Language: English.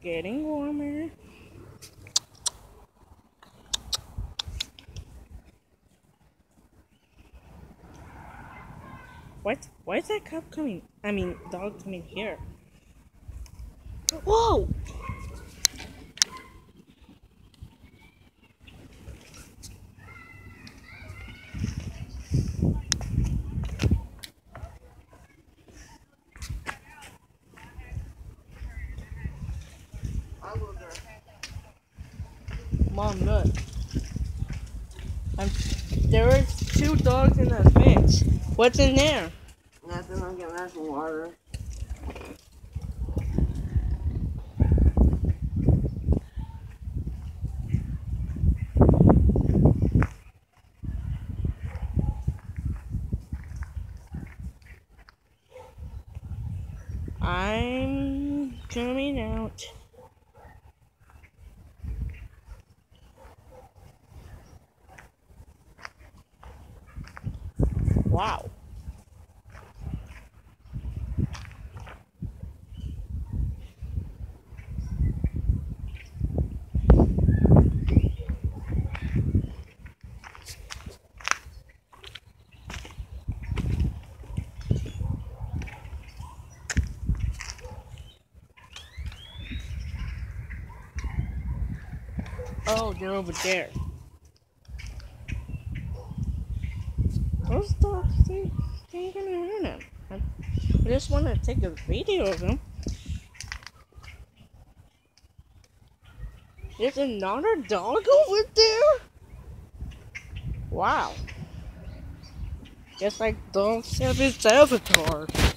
getting warmer. What? Why is that cop coming? I mean, dog coming here. Whoa! Mom, look. There were 2 dogs in the fence. What's in there? Nothing. I'm getting out some water. I'm coming out. Wow. Oh, they're over there. Those dogs, they ain't gonna hurt him. I just want to take a video of him. There's another dog over there? Wow. Just like dogs have its avatar.